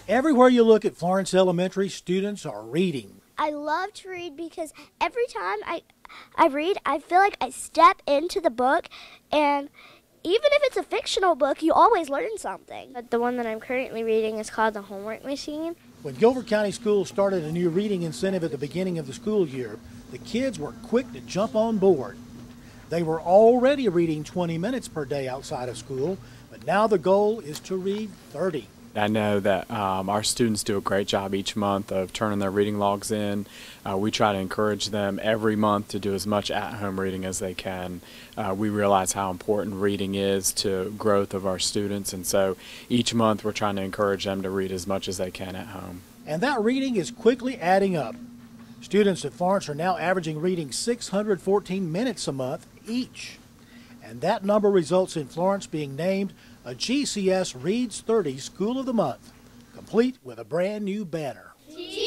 Everywhere you look at Florence Elementary, students are reading. I love to read because every time I read, I feel like I step into the book, and even if it's a fictional book, you always learn something. But the one that I'm currently reading is called The Homework Machine. When Gilbert County Schools started a new reading incentive at the beginning of the school year, the kids were quick to jump on board. They were already reading 20 minutes per day outside of school, but now the goal is to read 30. I know that our students do a great job each month of turning their reading logs in. We try to encourage them every month to do as much at-home reading as they can. We realize how important reading is to growth of our students, and so each month we're trying to encourage them to read as much as they can at home. And that reading is quickly adding up. Students at Florence are now averaging reading 614 minutes a month each. And that number results in Florence being named a GCS Reads 30 School of the Month, complete with a brand new banner.